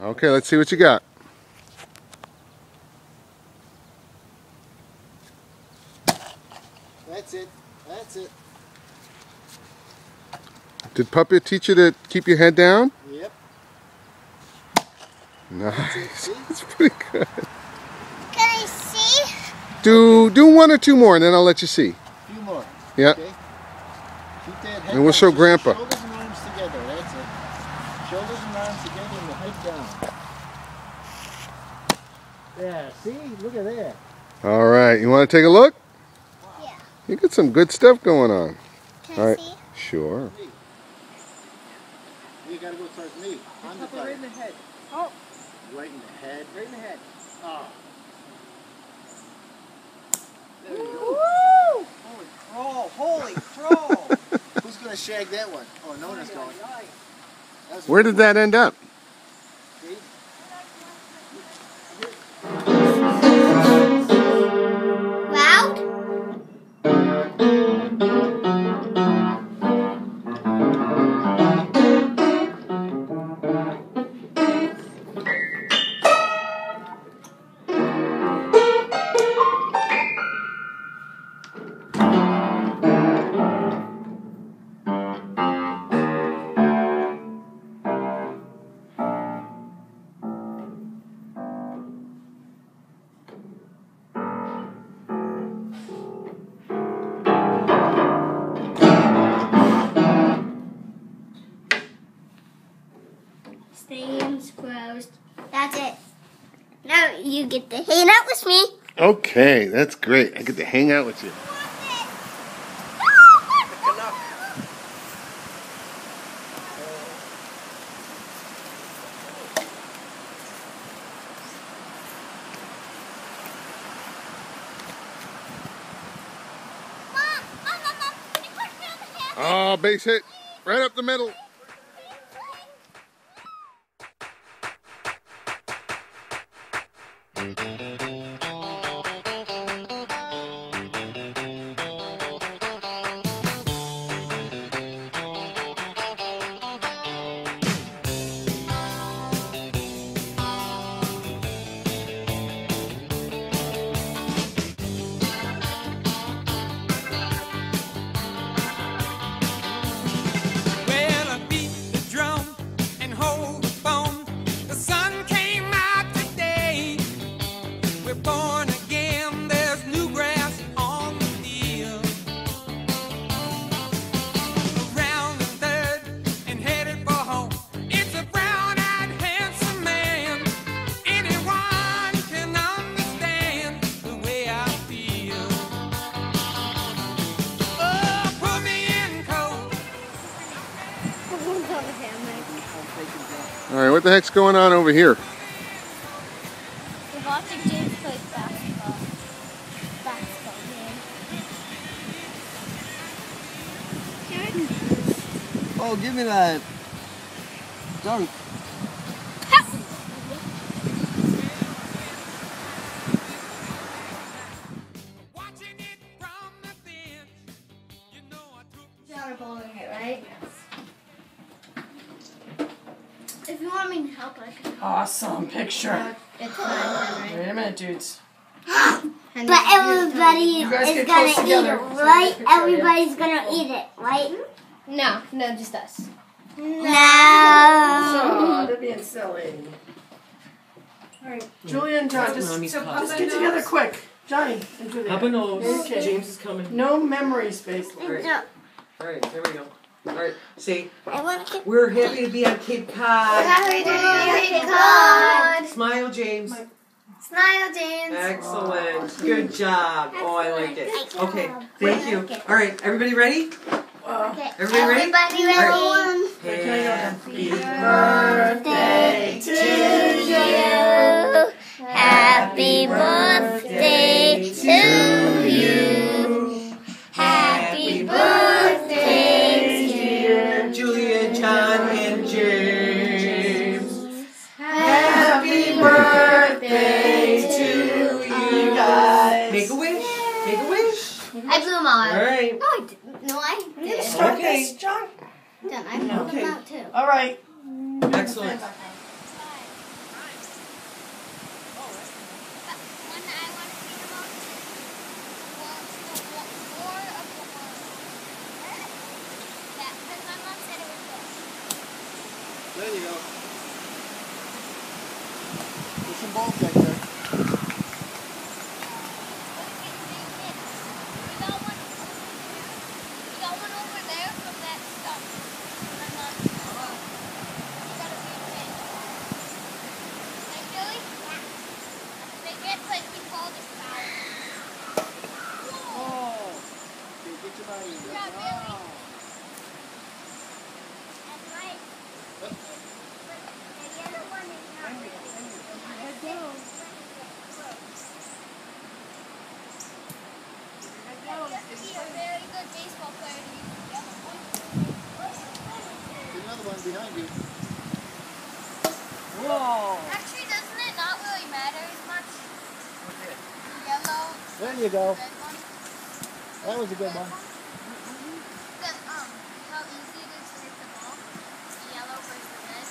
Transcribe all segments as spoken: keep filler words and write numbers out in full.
Okay, let's see what you got. That's it. That's it. Did Puppy teach you to keep your head down? Yep. Nice. That's pretty good. Can I see? Do do one or two more, and then I'll let you see. A few more. Yeah. Okay. Keep that head And we'll down. show Grandpa. Shoulders and arms together. That's it. Shoulders and arms together and the head down. Yeah. See? Look at that. All right. You want to take a look? Yeah. You got some good stuff going on. Can All I right. see? Sure. You gotta go towards me. I'm the Right in the head. Oh. Right in the head. Right in the head. Oh. There you go. Holy crow! Holy crow! Who's gonna shag that one? Oh, no one's going. That was Where did that end up? See? Loud? Stadium's closed. That's it. Now you get to hang out with me. Okay, that's great. I get to hang out with you. Oh, base hit. Right up the middle. All right, what the heck's going on over here? We're watching James play basketball. Basketball game. Oh, give me that dunk. You're bowling it, right? If you want me to help, I can help. Awesome picture. It's fine, Wait a minute, dudes. But everybody You guys is get gonna close eat together. it, So right? take a picture, Everybody's gonna eat it, right? No, no, just us. No. Oh, they're being silly. All right, Julia and John, just, Mommy's so pop. just get together quick. Johnny and Julia. Papa knows. Okay. James is coming. No memory space. Alright. No. Alright, here we go. Alright, see, I want to keep. we're happy to be on Cape Cod. Happy to be God. Smile, James. Smile, James. Excellent. Good job. Oh, I like it. Good Okay, job. thank you. Alright, everybody ready? Okay. Everybody ready? Everybody ready? Alright. Happy birthday to you. Happy birthday to you. Happy birthday, dear Julia, John, and James. Happy birthday to you guys. Make a wish. Make a wish. I blew them all out. Alright. No, I didn't. No, I We're gonna did. start Okay. this, John. Done. I blew Okay. them out too. All right. Excellent. bulb back there. Behind you. Whoa! Actually, doesn't it not really matter as much? Yellow. There you go. Red one. That was a good one. Because, um, how easy it is to hit the ball. The yellow versus the red.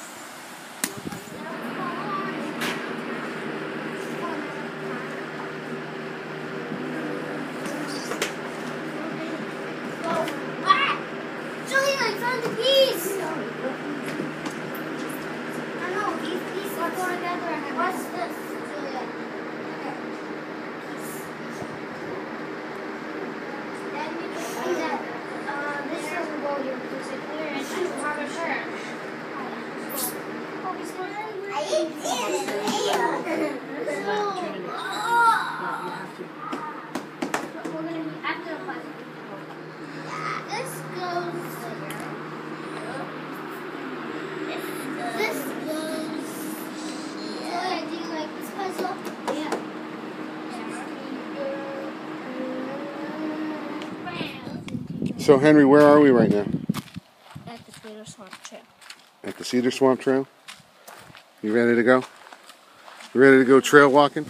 Ah! Julia, I found the piece! I know, these pieces are going together. What's this, Julia? Okay. Piece. Then we can see that uh, this doesn't go here because it's clear and I don't have a shirt. Oh, he's going to I ate it! But we're going to be after the plastic. This goes here. This goes here. Do you like this puzzle? Yeah. So Henry, where are we right now? At the Cedar Swamp Trail. At the Cedar Swamp Trail? You ready to go? You ready to go trail walking?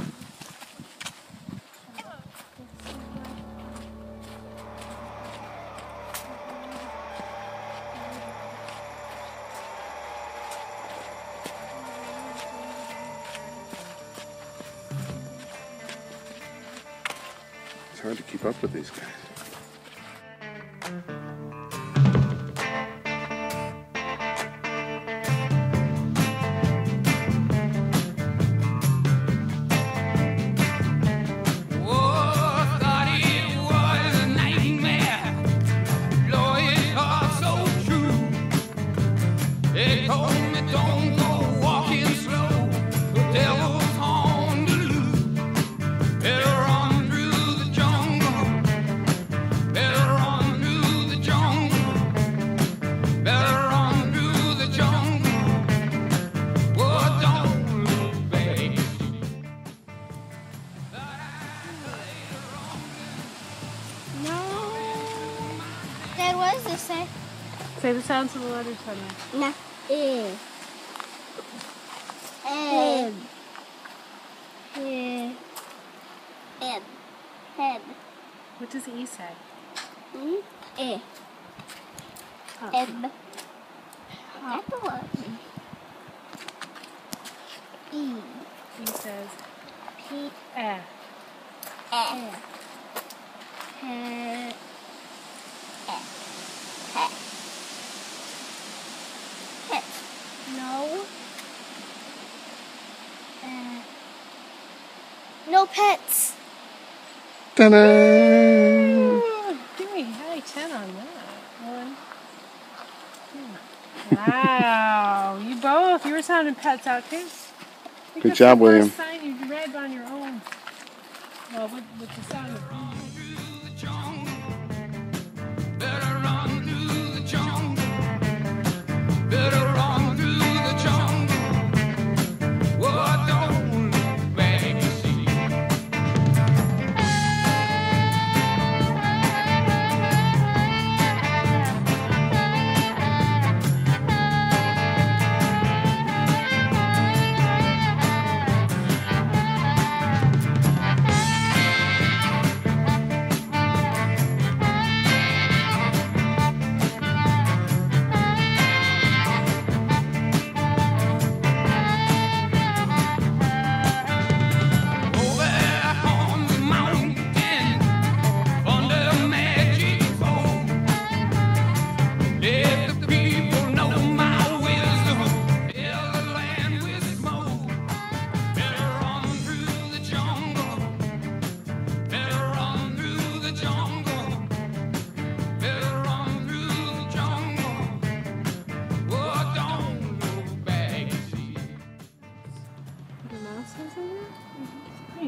It's hard to keep up with these guys. Dad, what does this say? Say the sounds of the letters, honey. No. E. Eb. Eb. Eb. Eb. What does E say? Hmm? E. Oh. Eb. That's the one. E. E says P. eh. E. He. Pet. Pet. No. Uh, no pets. Ta-da! Give me high ten on that one. Hmm. Wow, you both. You were sounding pets out too. Good job, William. First sign you read on your own. Well, with, with the sound of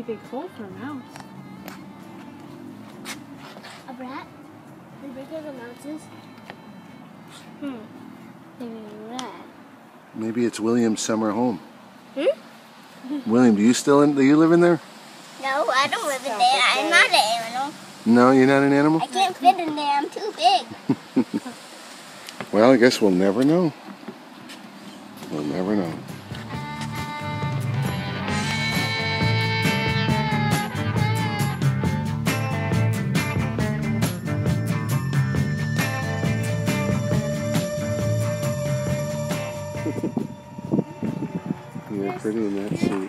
big hole for a mouse. A rat? They're bigger than mouses. Hmm. Maybe a rat. Maybe it's William's summer home. Hmm? William, do you still in, do you live in there? No, I don't live in there. I'm not an animal. No, you're not an animal? I can't fit in there. I'm too big. Well, I guess we'll never know. We'll never know. You're pretty in that suit.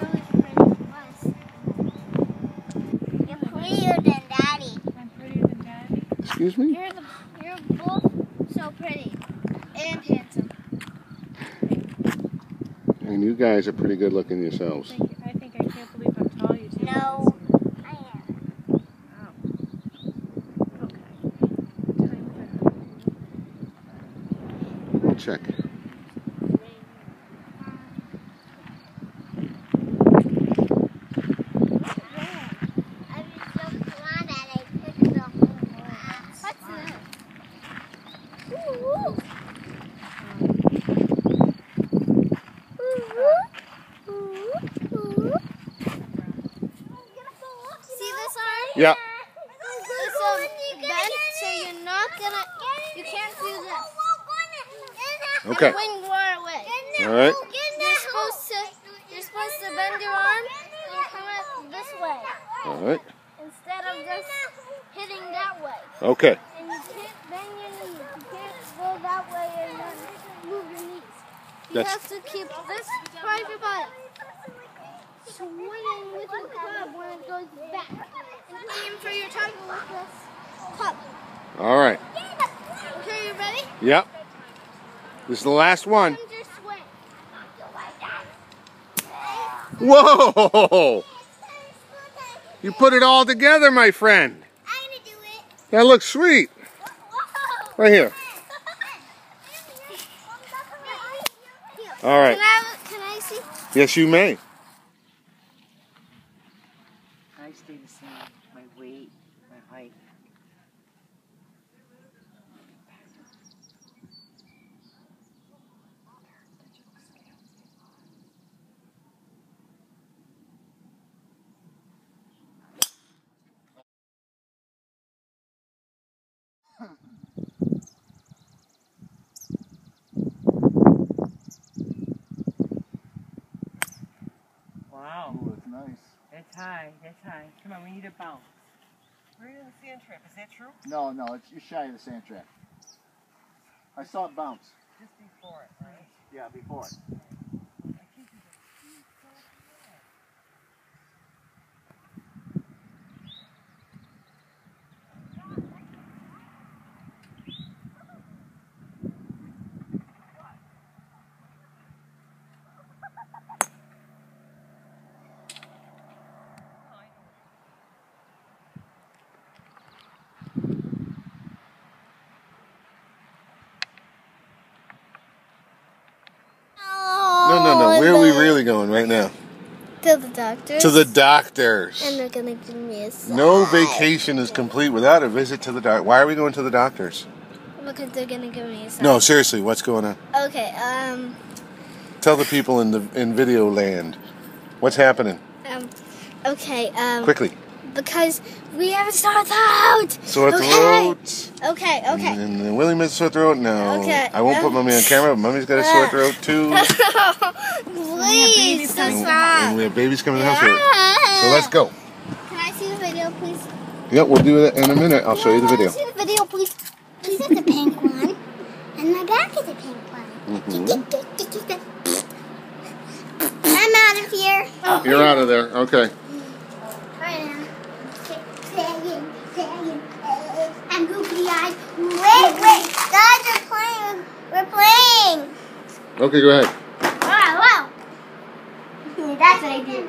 You're prettier than Daddy. I'm prettier than Daddy. Excuse me? You're, the, you're both so pretty and handsome. And you guys are pretty good looking yourselves. I think I, think I can't believe how tall you two No, are. I am. Oh. Okay. Time for We'll check. Yeah. It's um, bent, so you're not gonna, you can't do this. Okay. And wing right away. All right. You're supposed to, you're supposed to bend your arm and come it this way All right. instead of just hitting that way. Okay. And you can't bend your knees. You can't go that way and then move your knees. You That's- have to keep this part of your body swinging with your club when it goes back. And aim for your target with this club. All right. Okay, you ready? Yep. This is the last one. And your swing. Whoa! You put it all together, my friend. I'm gonna do it. That looks sweet. Right here. All right. Can I, can I see? Yes, you may. I stay the same. My weight, my height. Wow. Ooh, it's nice. That's high. That's high. Come on, we need a bounce. We're in the sand trap. Is that true? No, no, it's, you're shy of the sand trap. I saw it bounce. Just before it, right? Yeah, before it. No, no, no. Where are we really going right now? To the doctor. To the doctors. And they're gonna give me a sign. No vacation is complete without a visit to the doctor. Why are we going to the doctors? Because they're gonna give me a sign. No, seriously, what's going on? Okay, um, Tell the people in the in video land what's happening. um, okay, um. Quickly. Because we have a sore throat. Sore okay. throat. Okay, okay. And then William has a sore throat. No. Okay. I won't put Mommy on camera, but Mommy's got a sore throat too. Please, stop. And we have babies coming in the house. Here. So let's go. Can I see the video, please? Yeah, we'll do that in a minute. I'll show you the video. Can I see the video, please? This is the pink one, and my back is the pink one. Mm-hmm. I'm out of here. You're out of there. Okay. Right now. Playing, playing, I'm googly eyed. Wait, wait. Guys are playing. We're playing. Okay, go ahead. Wow, wow. That's what I did.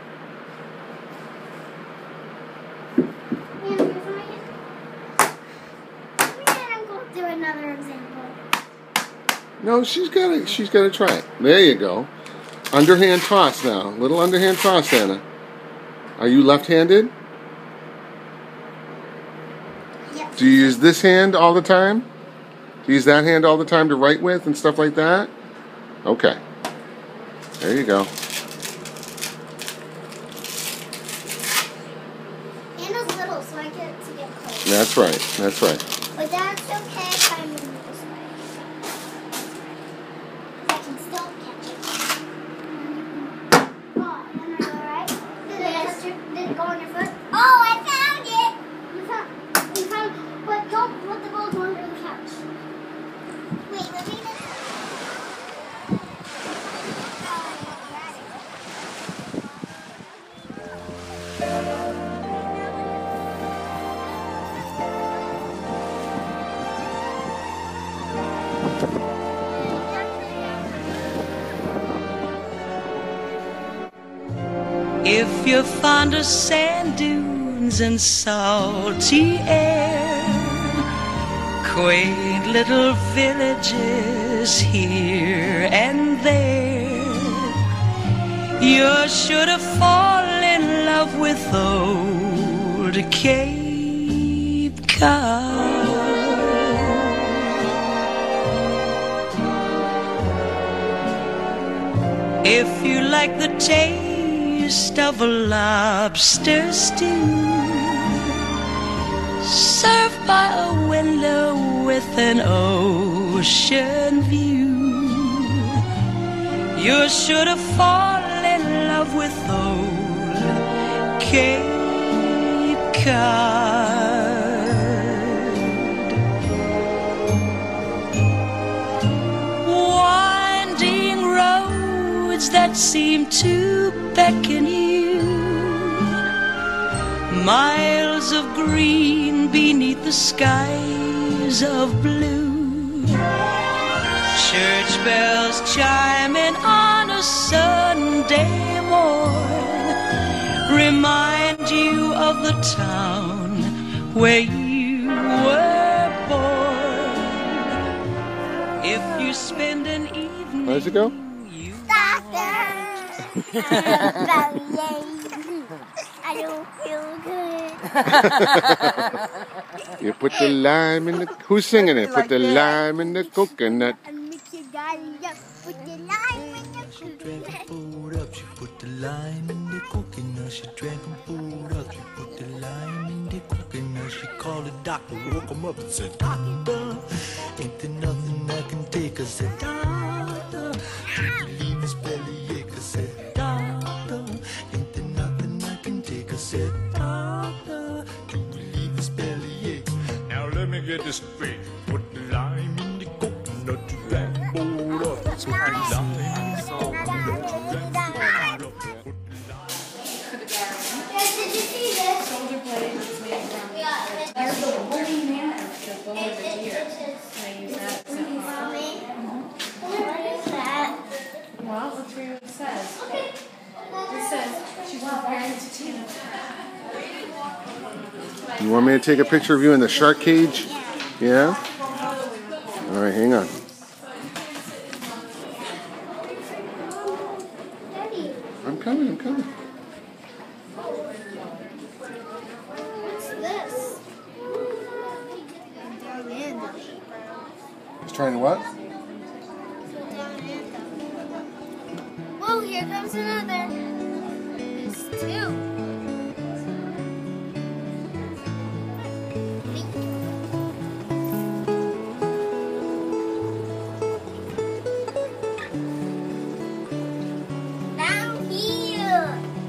Do another example. No, she's got to. She's got to try it. There you go. Underhand toss now. Little underhand toss, Anna. Are you left-handed? Yep. Do you use this hand all the time? Do you use that hand all the time to write with and stuff like that? Okay. There you go. Anna's little, so I get to get close. That's right. That's right. But that's okay if I move this way. I can still catch it. Oh, Anna, you alright? Did it touch your, did it go on your foot? Oh, I found it! You found, you found, but don't put the ball under the couch. Wait, let me just... If you're fond of sand dunes and salty air, quaint little villages here and there, you're sure to fall in love with old Cape Cod. If you like the taste of a lobster stew, served by a window with an ocean view, you're sure to fall in love with old Cape Cod. Winding roads that seem to beckon you, miles of green beneath the skies of blue, church bells chiming on a Sunday morn remind you of the town where you were born. If you spend an evening, How does it go? I don't feel good. You put the lime in the... Who's singing it? Put the lime in the coconut. And make your daddy up. Put the lime in the coconut. Food up, she put the lime in the coconut. She drank them food up, she put the lime in the coconut. She called the doctor, woke him up and said, Doctor, ain't there nothing I can take? I said, Doctor, to relieve his bellyache. I said, Doctor, ain't there nothing I can take? I said, Doctor, to relieve his bellyache. Now let me get this straight. Put the lime in the coconut, you drank food up. Put the lime in the coconut, you drank food up. Guys, did you see this? Shoulder blade is made from. Yeah, There's the woolly mammoth, the bone of It, the it, deer. it is. Can I use that as a Mommy, what is that? Well, let's read what it says. Okay. It says she's preparing to tea. You want me to take a picture of you in the shark cage? Yeah? All right, hang on. Daddy, I'm coming, I'm coming. what's this? He's trying to what? Whoa, here comes another. There's two. Down here.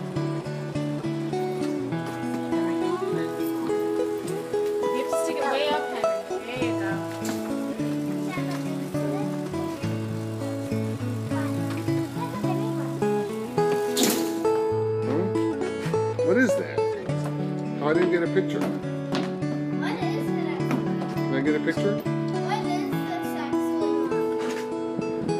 You have to stick it way up, Henry. There you go. What is that? Oh, I didn't get a picture. What is it? Can I get a picture? What is this actually?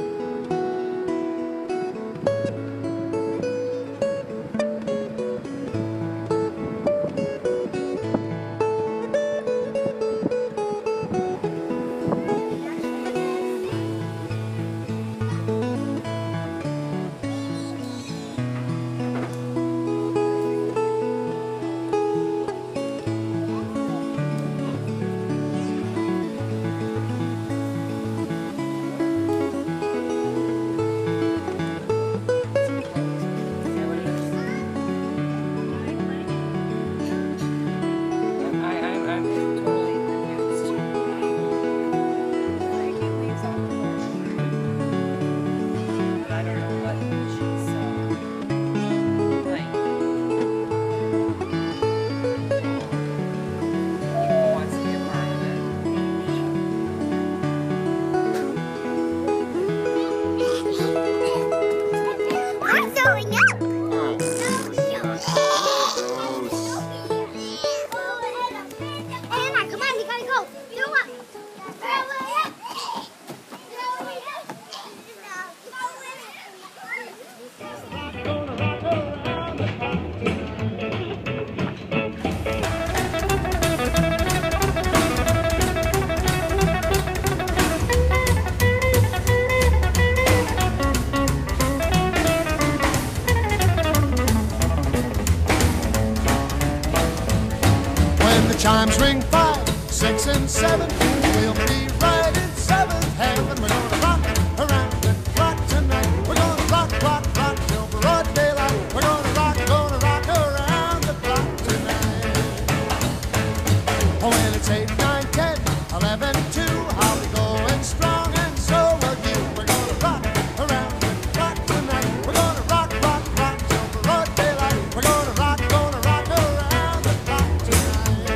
chimes ring five, six, and seven. We'll be right in seventh heaven. We're gonna rock around the clock tonight. We're gonna rock, rock, rock till broad daylight. We're gonna rock, gonna rock around the clock tonight. Oh, well, it's eight, nine, ten, eleven, two. I'll be going strong, and so will you. We're gonna rock around the clock tonight. We're gonna rock, rock, rock till broad daylight. We're gonna rock, gonna rock around the clock tonight.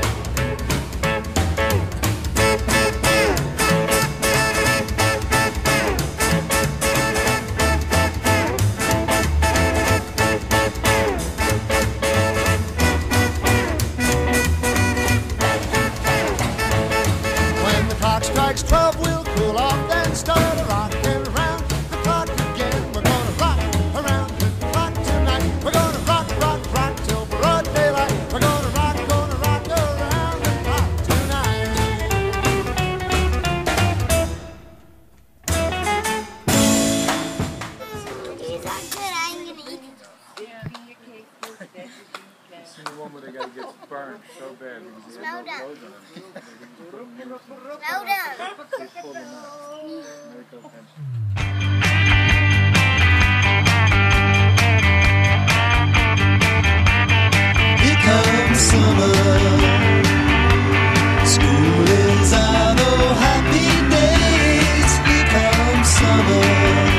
When the clock strikes twelve, we'll cool off, then start a rockin' around the clock again. We're gonna rock around the clock tonight. We're gonna rock, rock, rock till broad daylight. We're gonna rock, gonna rock around the clock tonight. These are good. I'm gonna eat them. Yeah, eat your cake first, that's what you can. See the one where they gotta get burned so bad. because they have Smell no them. clothes on them. Smell them. They pull them out. Medical attention. Here comes summer. School is out, oh happy days. Here comes summer.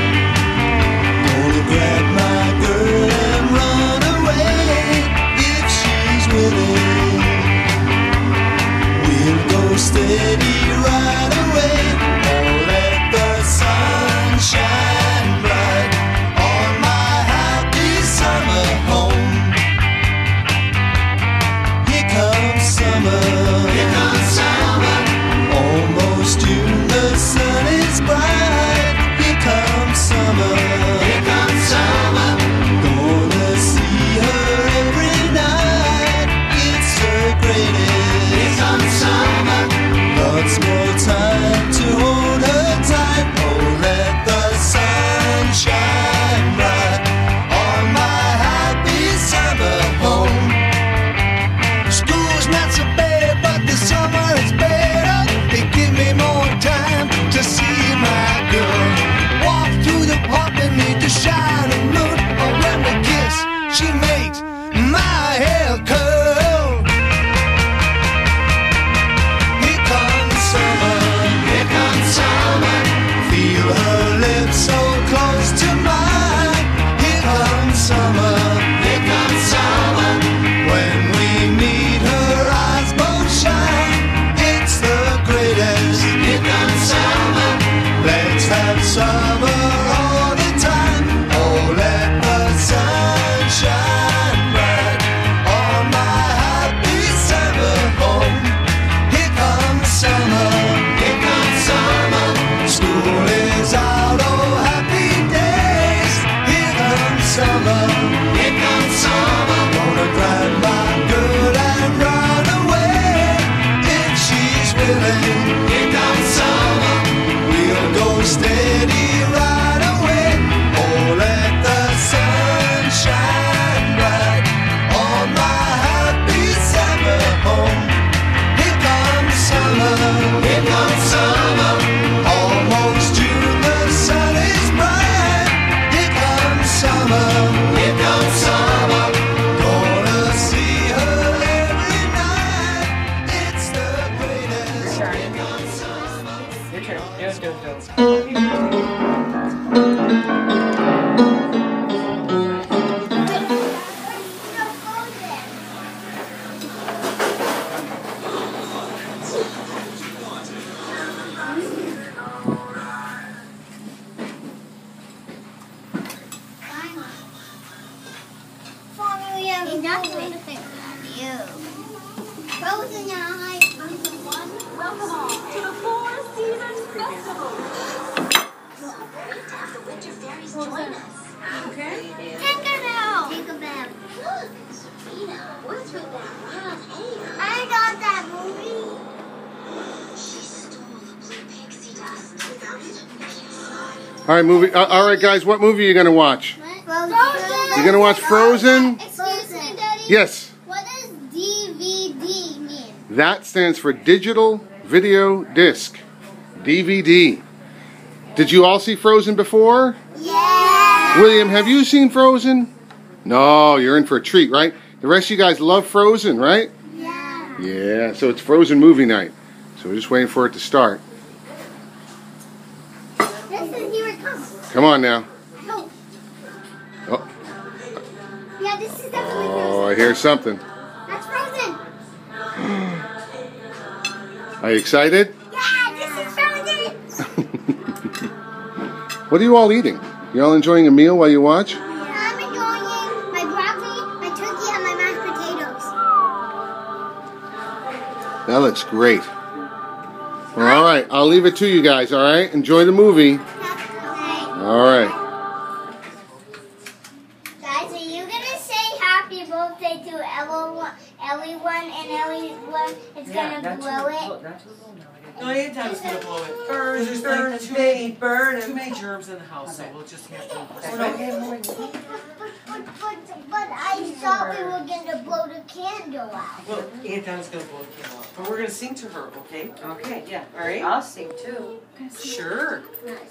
Gonna grab my girl and run away. If she's willing, we'll go steady right away. Oh, let the sun shine bright on my happy summer home. Here comes summer. Here comes summer. Almost June, the sun is bright. Here comes summer. Here comes summer. Gonna see her every night. It's the greatest. Here comes summer. Lots more time to hold her tight. Oh, let the sun shine bright on my happy summer home. School's not so bad, but the summer is better. They give me more time to see my girl. Walk through the park beneath the shining moon. Oh, when we kiss, she makes my hair curl. Here comes summer. Here comes summer. Feel her lips so close to mine. Here comes summer. Here comes summer. When we meet, her eyes both shine. It's the greatest. Here comes summer. Let's have summer all the time. Oh, let the sun shine bright on my happy summer home. Here comes summer. Here comes summer. School is out, oh happy days. Here comes summer. Here comes summer. Gonna grab my girl and run away. If she's willing. Here comes summer. We'll go steady right away. Oh, let the sun shine bright on my happy summer home. Here comes summer. Here comes summer. Almost June, the sun is bright. Here comes summer. Here comes summer. Gonna see her every night. It's the greatest. Here comes summer. Your turn. Do it, do it, do it. He's not going to fix that, you. Frozen now, like, Welcome to the Four Seasons Festival. So great to have the winter fairies join us. okay? Tinkerbell. Tinkerbell. Look, Sabrina, what's with that wild hair? I got that movie. She stole the blue pixie dust. Without it, we can't fly. All right, movie. Uh, all right, guys. What movie are you gonna watch? Frozen. You're gonna watch Frozen? Excuse me, Daddy. Yes. What does D V D mean? That stands for digital video disc, D V D. Did you all see Frozen before? Yeah. William, have you seen Frozen? No, you're in for a treat, right? The rest of you guys love Frozen, right? Yeah. Yeah, so it's Frozen movie night. So we're just waiting for it to start. This is here it comes. Come on now. I hope. Oh, Yeah, this is definitely oh I Frozen. hear something. That's Frozen. Are you excited? Yeah, this is Frozen. What are you all eating? You all enjoying a meal while you watch? I'm enjoying my broccoli, my turkey, and my mashed potatoes. That looks great. Well, all right, I'll leave it to you guys, all right? Enjoy the movie. All right. Guys, are you going to say happy birthday to everyone, everyone and everyone is going to blow it? No, Anton's gonna blow it. Burn, There's burn, like too baby, many, burn. too many germs in the house, so we'll just have to. But, but, but, but I thought we were going to blow the candle out. Well, Anton's gonna blow the candle out, but we're gonna sing to her, okay? Okay. Yeah. All right. I'll sing too. Sure.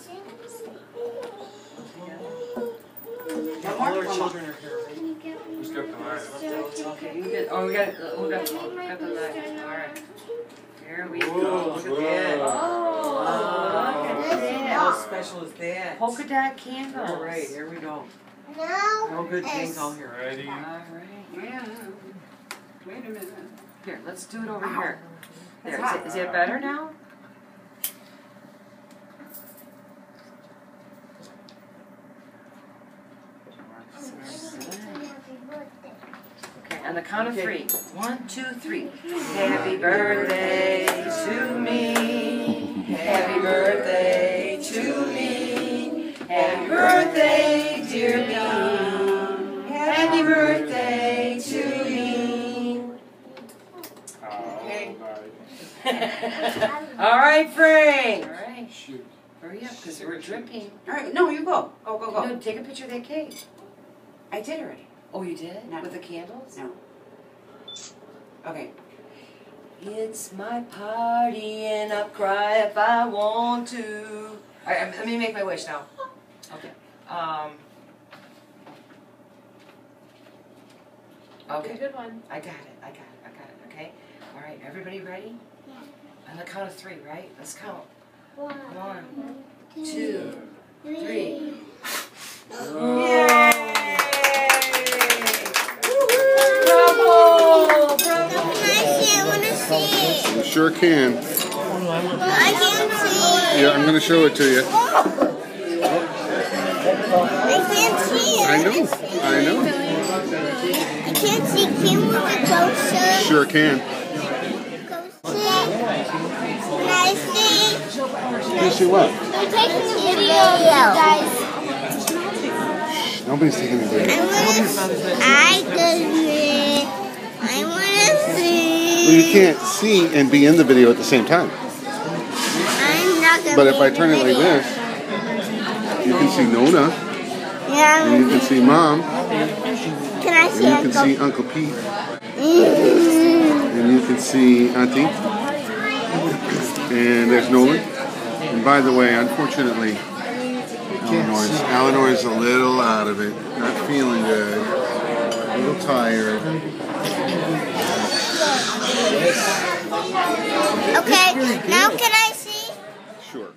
Yeah, all our children are here, right? Okay, you get. Oh, we got. Uh, we got. We got the light. All right. Here we go. Look at that. Oh, look at that. how special is that? Polka dot candles. All right, here we go. Now, No good it's- things all here. All right. Yeah. Wait a minute. Here, let's do it over here. There. Is it, is it better now? Okay, on the count of three. One, two, three. Happy birthday to me. Happy birthday to me. Happy birthday, dear me. Happy birthday to me. Okay. All right, Frank. All right. Hurry up, because we're dripping. All right, no, you go. Go, go, go. No, take a picture of that cake. I did already. Oh, you did? No. With the candles? No. Okay. It's my party and I'll cry if I want to. All right, let me make my wish now. Okay. Um. Okay. Good one. I got it. I got it. I got it. Okay. All right. Everybody ready? Yeah. On the count of three, right? Let's count. One, One, two, two, three. three. Yay! Bravo! Bravo! Can I see? I want to see it. You sure can. I can't see it. Yeah, I'm going to show it to you. I can't see it. I know. I know. I can't see. Can you move it closer? Sure can. Can I see? Can you see what? We're taking a video, guys. Nobody's taking a video. I want to. I can. I want to see. Well, you can't see and be in the video at the same time. I'm not gonna. But be if I in the turn it like video. this, you can see Nona, Yeah. and you can see Mom, Can I and see you Uncle? can see Uncle Pete, Mm. and you can see Auntie, and there's Nolan. And by the way, unfortunately, Eleanor's, Eleanor's a little out of it, not feeling good, a little tired. Okay. Now can I see? Sure.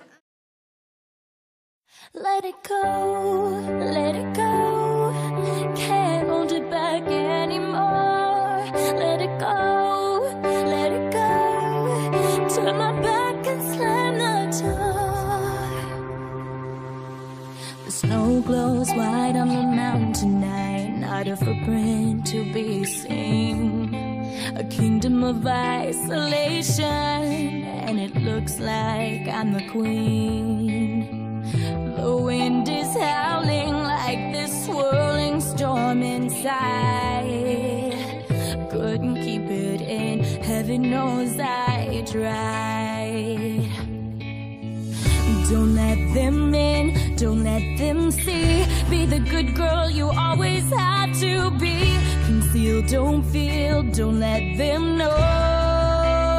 Let it go, let it go. Can't hold it back anymore. Let it go, let it go. Turn my back and slam the door. The snow glows white on the mountain tonight. Not a footprint to be seen. A kingdom of isolation, and it looks like I'm the queen. The wind is howling like this swirling storm inside. Couldn't keep it in, heaven knows I tried. Don't let them in, don't let them see. Be the good girl you always had to be. Conceal, don't feel, don't let them know.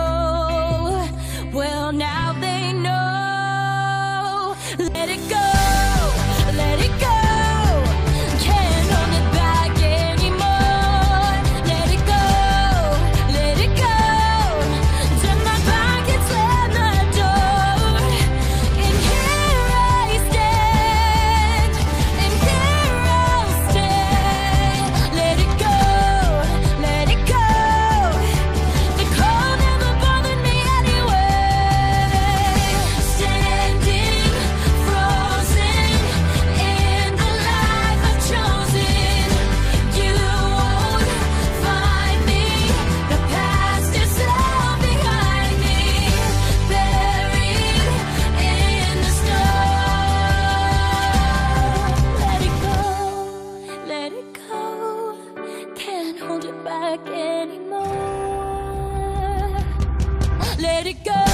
Well, now they know. Let it go, let it go. Can't hold it back anymore. Let it go, let it go. Turn my back and slam the door. And here I stand, and here I'll stay. Let it go, let it go. The cold never bothered me anyway. Standing frozen in the life I've chosen. You won't find me. The past is all behind me, buried in the snow. Let it go, let it go. Can't hold it back anymore. Let it go.